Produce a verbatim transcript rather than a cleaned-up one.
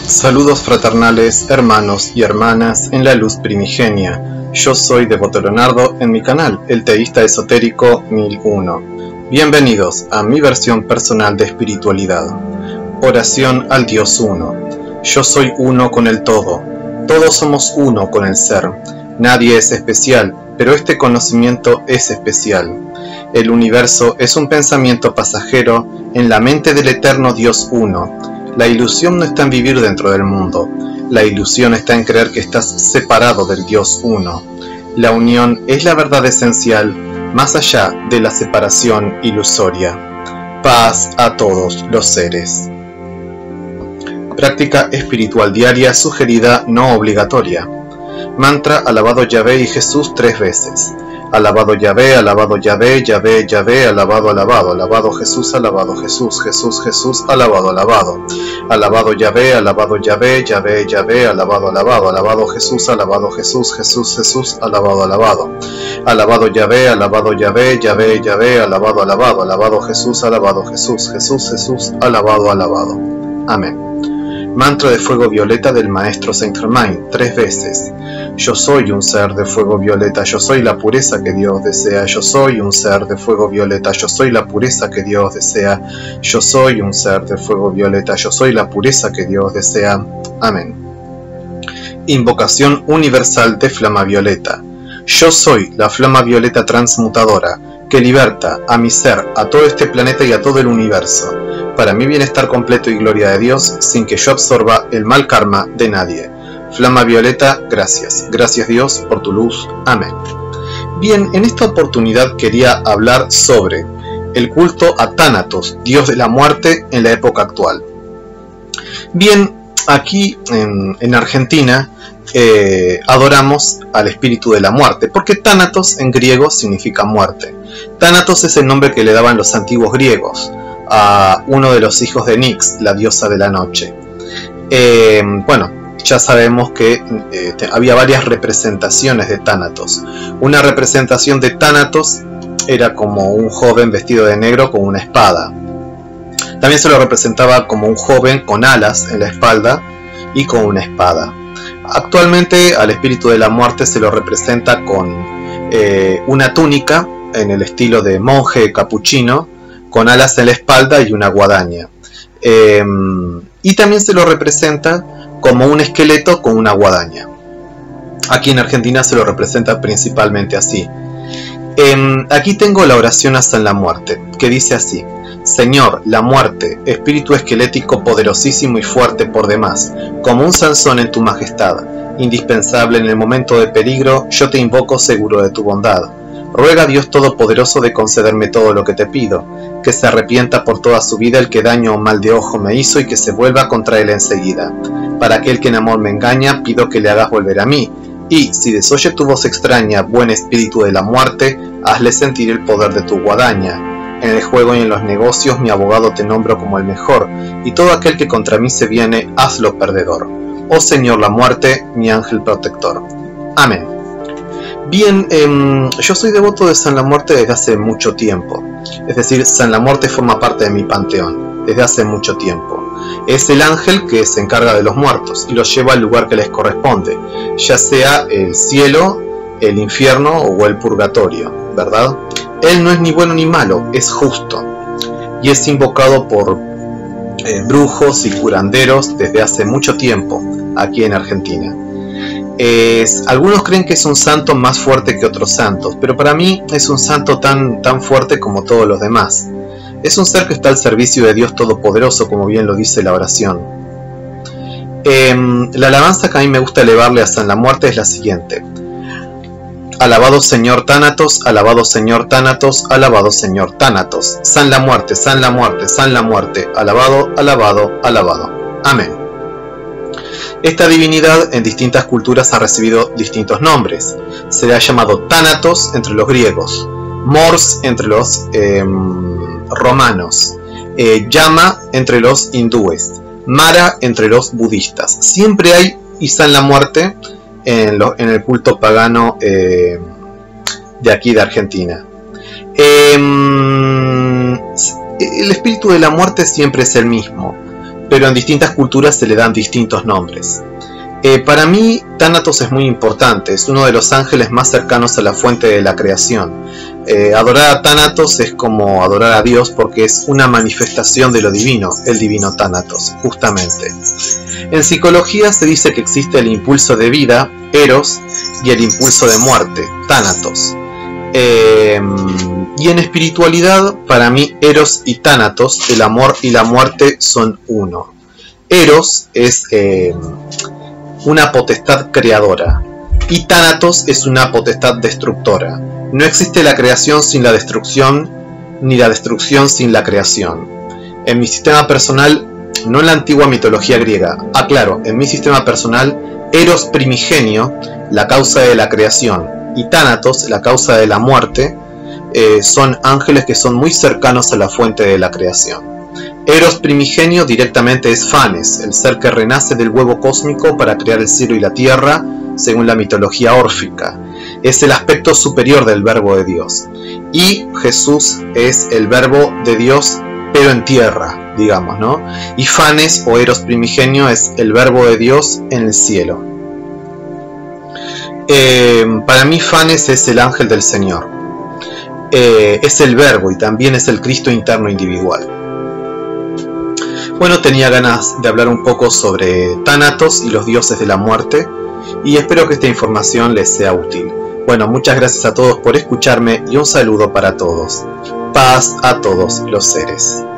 Saludos fraternales, hermanos y hermanas en la luz primigenia. Yo soy Devoto Leonardo en mi canal, el Teísta Esotérico mil uno. Bienvenidos a mi versión personal de espiritualidad. Oración al Dios Uno. Yo soy uno con el todo. Todos somos uno con el ser. Nadie es especial, pero este conocimiento es especial. El universo es un pensamiento pasajero en la mente del eterno Dios Uno. La ilusión no está en vivir dentro del mundo. La ilusión está en creer que estás separado del Dios Uno. La unión es la verdad esencial, más allá de la separación ilusoria. Paz a todos los seres. Práctica espiritual diaria sugerida no obligatoria. Mantra alabado Yahvé y Jesús tres veces. Alabado Yahvé, alabado Yahvé, Yahvé, Yahvé, alabado, alabado, alabado Jesús, alabado Jesús, Jesús, Jesús, alabado, alabado. Alabado Yahvé, alabado Yahvé, Yahvé, Yahvé, alabado, alabado, alabado Jesús, alabado Jesús, Jesús, Jesús, alabado, alabado. Alabado Yahvé, alabado Yahvé, Yahvé, Yahvé, alabado, alabado, alabado Jesús, alabado Jesús, Jesús, Jesús, alabado, alabado. Amén. Mantra de fuego violeta del Maestro Saint Germain, tres veces. Yo soy un ser de fuego violeta, yo soy la pureza que Dios desea. Yo soy un ser de fuego violeta, yo soy la pureza que Dios desea. Yo soy un ser de fuego violeta, yo soy la pureza que Dios desea. Amén. Invocación universal de flama violeta. Yo soy la flama violeta transmutadora que liberta a mi ser, a todo este planeta y a todo el universo, para mi bienestar completo y gloria de Dios, sin que yo absorba el mal karma de nadie. Flama violeta, gracias. Gracias Dios por tu luz. Amén. Bien, en esta oportunidad quería hablar sobre el culto a Thanatos, dios de la muerte en la época actual. Bien, aquí en, en Argentina eh, adoramos al espíritu de la muerte, porque Thanatos en griego significa muerte. Thanatos es el nombre que le daban los antiguos griegos a uno de los hijos de Nyx, la diosa de la noche. Eh, bueno, ya sabemos que eh, había varias representaciones de Thanatos. Una representación de Thanatos era como un joven vestido de negro con una espada. También se lo representaba como un joven con alas en la espalda y con una espada. Actualmente al espíritu de la muerte se lo representa con eh, una túnica en el estilo de monje capuchino, con alas en la espalda y una guadaña. Eh, y también se lo representa como un esqueleto con una guadaña. Aquí en Argentina se lo representa principalmente así. Eh, aquí tengo la oración a San la Muerte, que dice así: Señor, la muerte, espíritu esquelético poderosísimo y fuerte por demás, como un Sansón en tu majestad, indispensable en el momento de peligro, yo te invoco seguro de tu bondad. Ruega a Dios Todopoderoso de concederme todo lo que te pido, que se arrepienta por toda su vida el que daño o mal de ojo me hizo y que se vuelva contra él enseguida. Para aquel que en amor me engaña, pido que le hagas volver a mí, y, si desoye tu voz extraña, buen espíritu de la muerte, hazle sentir el poder de tu guadaña. En el juego y en los negocios mi abogado te nombro como el mejor, y todo aquel que contra mí se viene, hazlo perdedor. Oh Señor la muerte, mi ángel protector. Amén. Bien, eh, yo soy devoto de San la Muerte desde hace mucho tiempo. Es decir, San la Muerte forma parte de mi panteón desde hace mucho tiempo. Es el ángel que se encarga de los muertos y los lleva al lugar que les corresponde, ya sea el cielo, el infierno o el purgatorio, ¿verdad? Él no es ni bueno ni malo, es justo. Y es invocado por eh, brujos y curanderos desde hace mucho tiempo aquí en Argentina. Es, algunos creen que es un santo más fuerte que otros santos, pero para mí es un santo tan, tan fuerte como todos los demás. Es un ser que está al servicio de Dios Todopoderoso, como bien lo dice la oración. Eh, la alabanza que a mí me gusta elevarle a San la Muerte es la siguiente: Alabado Señor Thanatos, alabado Señor Thanatos, alabado Señor Thanatos. San la Muerte, San la Muerte, San la Muerte, alabado, alabado, alabado. Amén. Esta divinidad en distintas culturas ha recibido distintos nombres. Se le ha llamado Thanatos entre los griegos, Mors entre los eh, romanos, eh, Yama entre los hindúes, Mara entre los budistas. Siempre hay y San la Muerte en, lo, en el culto pagano eh, de aquí de Argentina. Eh, el espíritu de la muerte siempre es el mismo. pero en distintas culturas se le dan distintos nombres. Eh, para mí, Thanatos es muy importante, es uno de los ángeles más cercanos a la fuente de la creación. Eh, adorar a Thanatos es como adorar a Dios porque es una manifestación de lo divino, el divino Thanatos, justamente. En psicología se dice que existe el impulso de vida, Eros, y el impulso de muerte, Thanatos. Eh, y en espiritualidad, para mí, Eros y Thanatos, el amor y la muerte son uno. Eros es eh, una potestad creadora y Thanatos es una potestad destructora. No existe la creación sin la destrucción, ni la destrucción sin la creación. En mi sistema personal, no en la antigua mitología griega, aclaro, en mi sistema personal, Eros primigenio, la causa de la creación, y Thanatos, la causa de la muerte, eh, son ángeles que son muy cercanos a la fuente de la creación. Eros primigenio directamente es Fanes, el ser que renace del huevo cósmico para crear el cielo y la tierra, según la mitología órfica. Es el aspecto superior del verbo de Dios. Y Jesús es el verbo de Dios, pero en tierra, digamos, ¿no? Y Fanes o Eros primigenio es el verbo de Dios en el cielo. Eh, para mí Fanes es el ángel del Señor. Eh, es el verbo y también es el Cristo interno individual. Bueno, tenía ganas de hablar un poco sobre Thanatos y los dioses de la muerte, y espero que esta información les sea útil. Bueno, muchas gracias a todos por escucharme y un saludo para todos. Paz a todos los seres.